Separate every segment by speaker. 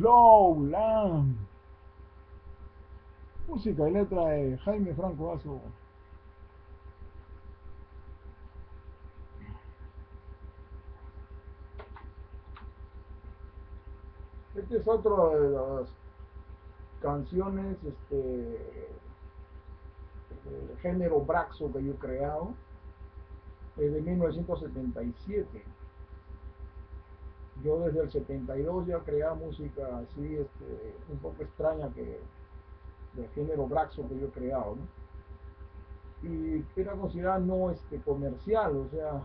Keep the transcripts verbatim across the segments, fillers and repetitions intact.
Speaker 1: Slowland. Música y letra de Jaime Franco Azo. Este es otro de las canciones este, del género Braxo que yo he creado. Es de mil novecientos setenta y siete. Yo desde el setenta y dos ya creaba música así, este, un poco extraña que del género Braxo que yo he creado, ¿no? Y era considerada no este, comercial, o sea,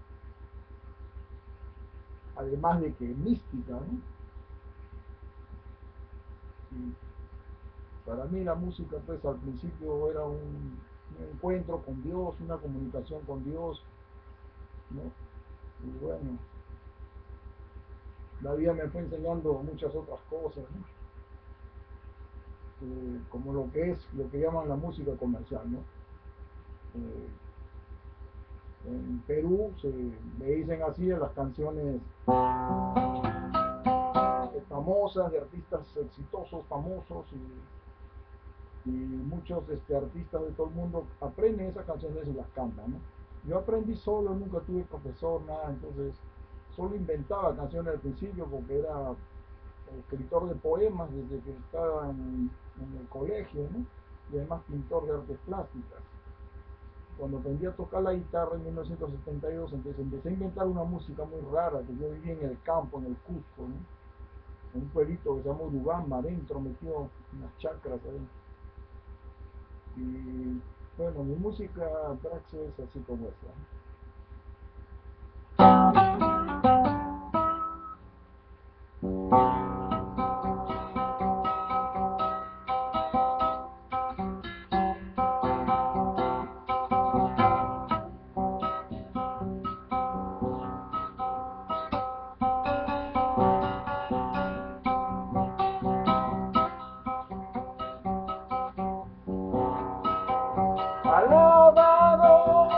Speaker 1: además de que mística, ¿no? Y para mí la música, pues al principio era un, un encuentro con Dios, una comunicación con Dios, ¿no? Y bueno, la vida me fue enseñando muchas otras cosas, ¿no? Eh, como lo que es, lo que llaman la música comercial, ¿no? Eh, en Perú se le dicen así a las canciones famosas, de artistas exitosos, famosos, y, y muchos este, artistas de todo el mundo aprenden esas canciones y las cantan, ¿no? Yo aprendí solo, nunca tuve profesor, nada, entonces solo inventaba canciones al principio porque era escritor de poemas desde que estaba en, en el colegio, ¿no? Y además pintor de artes plásticas. Cuando aprendí a tocar la guitarra en mil novecientos setenta y dos, entonces empecé a inventar una música muy rara, que yo vivía en el campo, en el Cusco, ¿no? En un pueblito que se llama Urubamba, adentro metió unas chacras ahí. Y bueno, mi música Braxo es así como esa. Alabado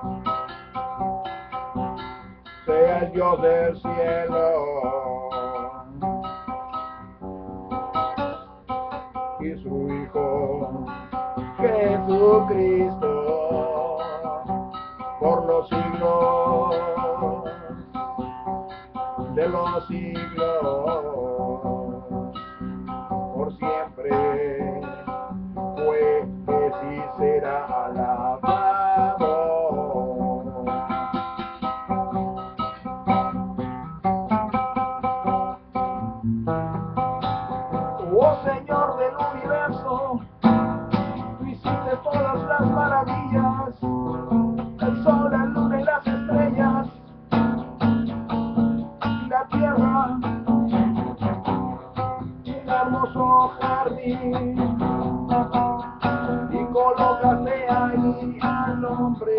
Speaker 1: sea el Dios del cielo y su Hijo Jesucristo por los siglos de los siglos, por siempre fue, es y será alabado. Oh Señor del universo, tú hiciste todas las maravillas, el sol, la luna y las estrellas, y la tierra, un hermoso jardín, y colocaste ahí al hombre.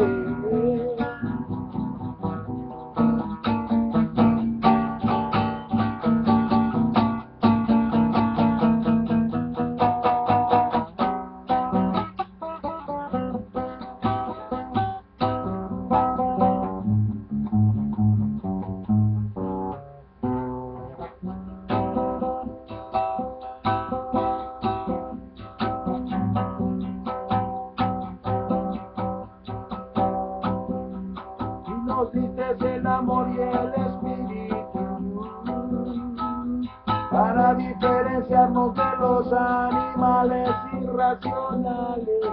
Speaker 1: Nos diste el amor y el espíritu para diferenciarnos de los animales irracionales.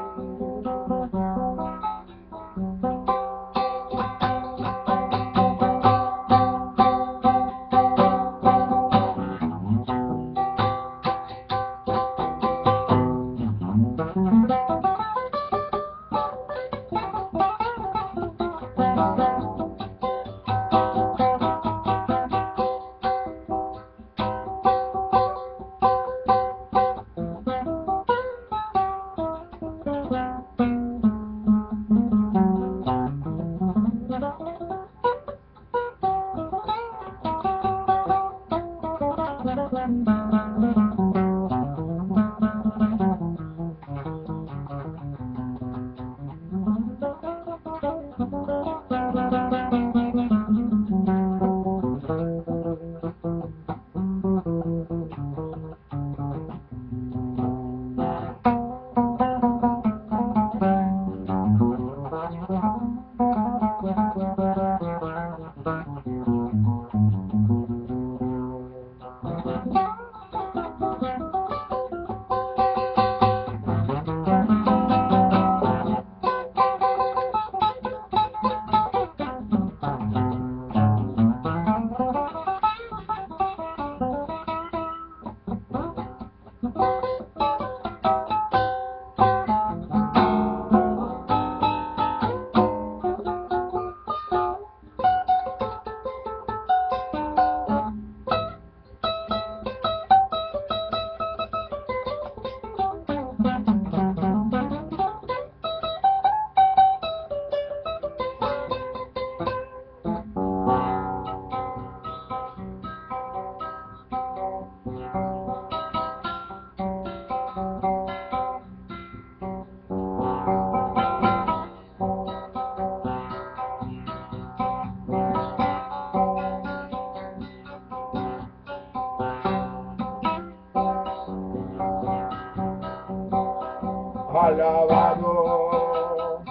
Speaker 1: alabado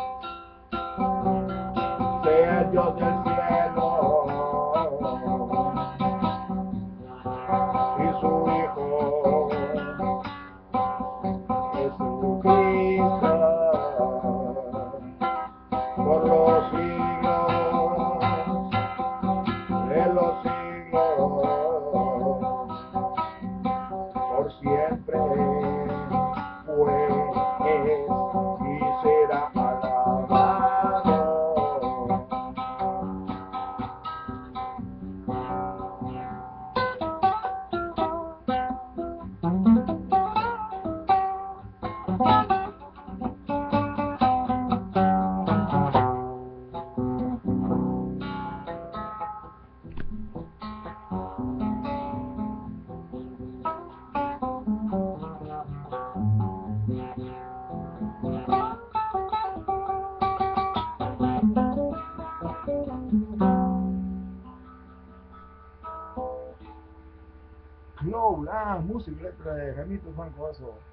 Speaker 1: sea el Dios del cielo y su Hijo Jesucristo por los siglos de los siglos, por siempre fue, es y será alabado. Clow, ah, música, letra de Ramito Juan Coazo.